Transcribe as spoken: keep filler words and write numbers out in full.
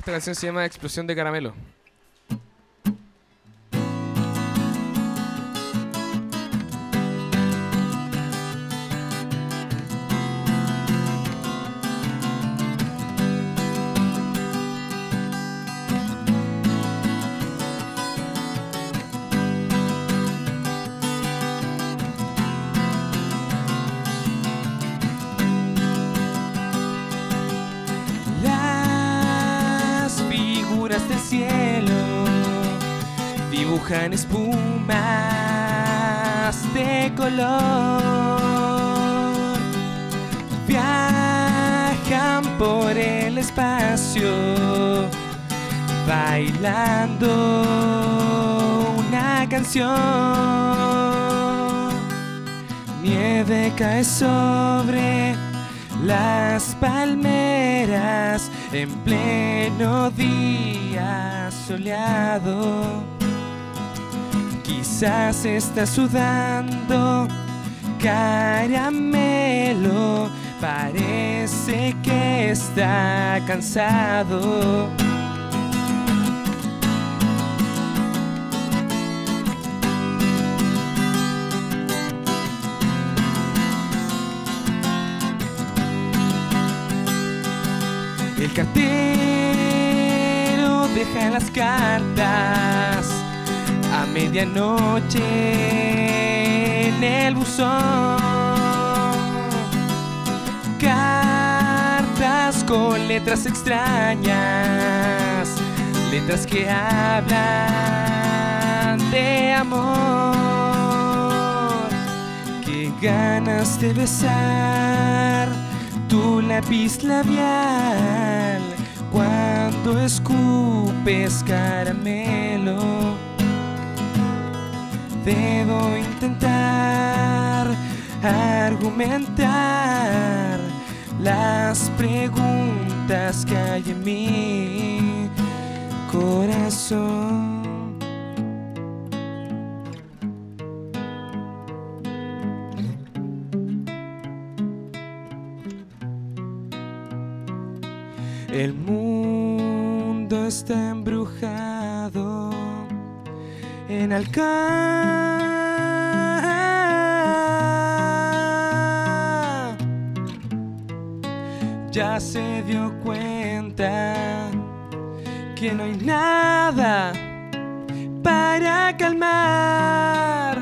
Esta canción se llama Explosión de Caramelo. Del cielo dibujan espumas de color, viajan por el espacio bailando una canción. Nieve cae sobre las palmeras en pleno día soleado. Quizás está sudando caramelo, parece que está cansado. El cartero deja las cartas a medianoche en el buzón. Cartas con letras extrañas, letras que hablan de amor. Qué ganas de besar tu lápiz labial cuando escupes caramelo. Debo intentar argumentar las preguntas que hay en mi corazón. El mundo está embrujado en Alcán. Ya se dio cuenta que no hay nada para calmar